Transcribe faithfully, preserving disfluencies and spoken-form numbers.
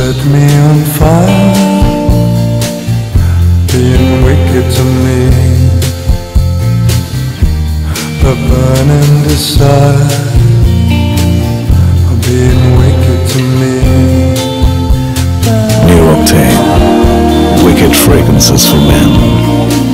set me on fire, being wicked to me. The burning desire of being wicked to me. New Octane, wicked fragrances for men.